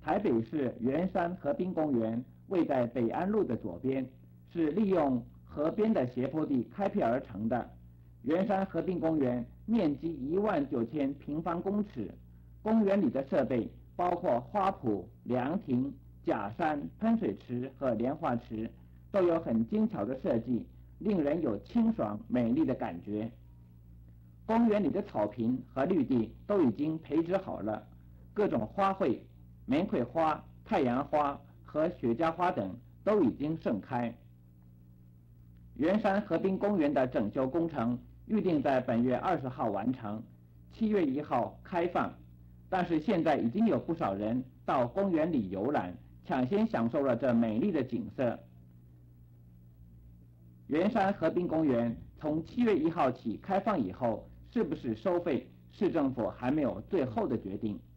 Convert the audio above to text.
台北市圆山河滨公园位在北安路的左边，是利用河边的斜坡地开辟而成的。圆山河滨公园面积19000平方公尺，公园里的设备包括花圃、凉亭、假山、喷水池和莲花池，都有很精巧的设计，令人有清爽美丽的感觉。公园里的草坪和绿地都已经培植好了，各种花卉、玫瑰花、太阳花和雪茄花等都已经盛开。圆山河滨公园的整修工程预定在本月20号完成，7月1号开放，但是现在已经有不少人到公园里游览，抢先享受了这美丽的景色。圆山河滨公园从7月1号起开放以后，是不是收费，市政府还没有最后的决定。